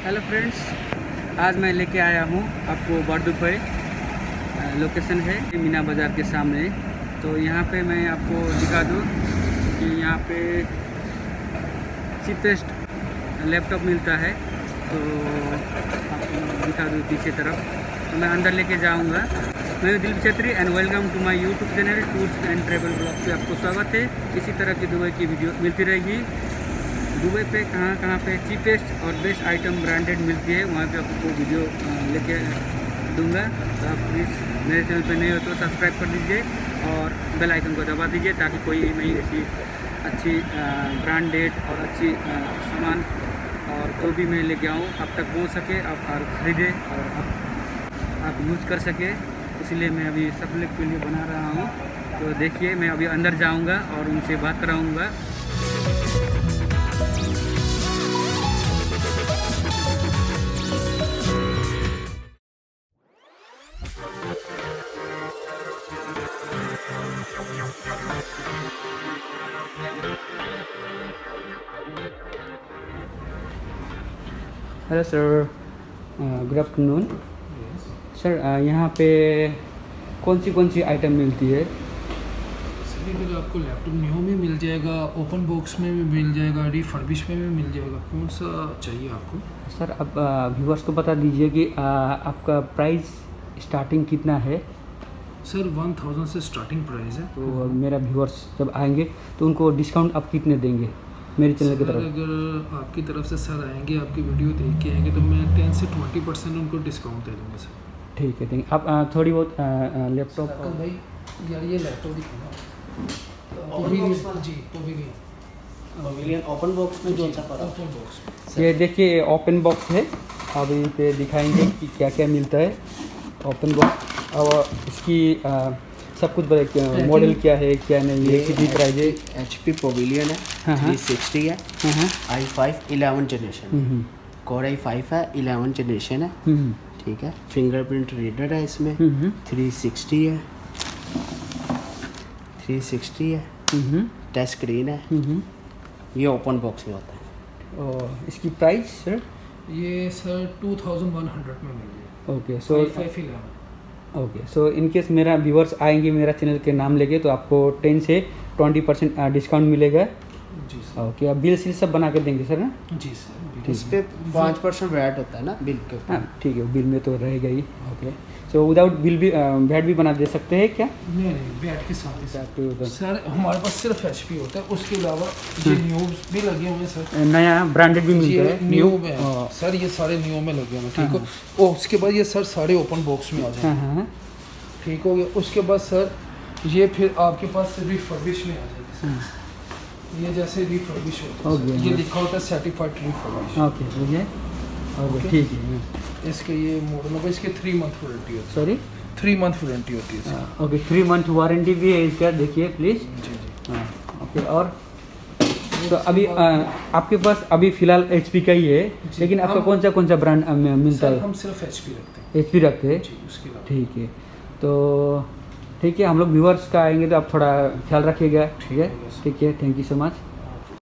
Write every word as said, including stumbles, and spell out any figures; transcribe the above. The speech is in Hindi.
हेलो फ्रेंड्स, आज मैं लेके आया हूँ आपको बरदुपई। लोकेशन है मीना बाज़ार के सामने। तो यहाँ पे मैं आपको दिखा दूँ कि यहाँ पे चीपेस्ट लैपटॉप मिलता है। तो आपको दिखा दूँ पीछे तरफ। तो मैं अंदर लेके जाऊँगा। मैं Dilip Chhetri and welcome to my YouTube channel tours and travel blog पे आपको स्वागत है। इसी तरह की दुबई की वीडियो मिलती रहेगी। दुबई पे कहाँ कहाँ पे चीपेस्ट और बेस्ट आइटम ब्रांडेड मिलती है, वहाँ पे आपको ब्वीडियो लेके दूंगा। तो आप प्लीज़ मेरे चैनल पे नए हो तो सब्सक्राइब कर दीजिए और बेल आइकन को दबा दीजिए, ताकि कोई नई ऐसी अच्छी ब्रांडेड और अच्छी सामान और जो भी मैं लेके आऊँ आप तक पहुँच सके, आप और ख़रीदें और आप आप यूज़ कर सके। इसलिए मैं अभी सब लोग के लिए बना रहा हूँ। तो देखिए, मैं अभी अंदर जाऊँगा और उनसे बात कराऊँगा। Hello sir, good afternoon sir. यहाँ पे कौन सी कौन सी आइटम मिलती है? सभी फिर आपको लैपटॉप न्यू में मिल जाएगा, ओपन बॉक्स में भी मिल जाएगा, रिफर्बिश में भी मिल जाएगा। कौन सा चाहिए आपको? सर आप व्यूअर्स को बता दीजिए कि आ, आपका प्राइस स्टार्टिंग कितना है? सर वन थाउजेंड से स्टार्टिंग प्राइस है। तो मेरा व्यूअर्स जब आएंगे तो उनको डिस्काउंट आप कितने देंगे मेरे चैनल की तरफ? अगर आपकी तरफ से सर आएंगे, आपकी वीडियो देख के आएंगे, तो मैं टेन से ट्वेंटी परसेंट उनको डिस्काउंट दे दूँगा सर। ठीक है, ठीक है। आप आ, थोड़ी बहुत लैपटॉप भाई यार ये लैपटॉप दिखाना जी। पवेलियन ओपन बॉक्स में जो सा ओपन बॉक्स ये देखिए ओपन बॉक्स है। अभी पे दिखाएंगे कि क्या क्या मिलता है ओपन बॉक्स और इसकी आ, सब कुछ बताइए, मॉडल क्या है क्या नहीं है, कितनी प्राइस है। एच पी पवेलियन है, हाँ हाँ थ्री सिक्सटी है, i five eleven generation, core i five है, इलेवन जनरेशन है। ठीक है, फिंगरप्रिंट रीडर है इसमें, थ्री सिक्सटी है, थ्री सिक्सटी है, टच स्क्रीन है। ये ओपन बॉक्स में होता है। और इसकी प्राइस सर? ये sir two thousand one hundred में मिल जाएगा। Okay, so five eleven. Okay, so in case मेरा व्यूअर्स आएंगे मेरा चैनल के नाम लेके, तो आपको टेन से ट्वेंटी परसेंट डिस्काउंट मिलेगा। जी सर। ओके, आप बिल सील सब बना के देंगे सर ना? जी सर। इस पे पाँच परसेंट वैट होता है ना बिल के ऊपर। हाँ ठीक है, बिल में तो रहेगा ही। ओके, सो विदाउट बिल भी वैट भी बना दे सकते हैं क्या? नहीं नहीं, बैट के साथ ही सर। तो सर हमारे पास सिर्फ एच पी होता है, उसके अलावा ये न्यू भी लगे हुए हैं सर। नया ब्रांडेड भी मिलता है न्यू में सर, ये सारे न्यू में लगे हुए हैं। ठीक हो, और उसके बाद ये सर सारे ओपन बॉक्स में आ जाएंगे। ठीक हो गया। उसके बाद सर ये फिर आपके पास रिफर्बिश में आ जाएगा। ये जैसे रिफर्बिश होता है, ये लिखा होता है सर्टिफाइड रिफर्बिश। ओके, ठीक है। ओके, ठीक है। इसके ये मॉडल होगा, इसके थ्री मंथ वारंटी होती है। सॉरी, थ्री मंथ वारंटी होती है। ओके, थ्री मंथ वारंटी भी है इसका, देखिए प्लीज़। जी जी। हाँ ओके। और तो अभी आ, आपके पास अभी फिलहाल एच पी का ही है, लेकिन आपका कौन सा कौन सा ब्रांड मिलता है? हम सिर्फ एच पी रखते हैं। एच पी रखते हैं? ठीक है। तो ठीक है, हम लोग व्यूअर्स का आएंगे तो आप थोड़ा ख्याल रखिएगा। ठीक है, ठीक है। Thank you so much.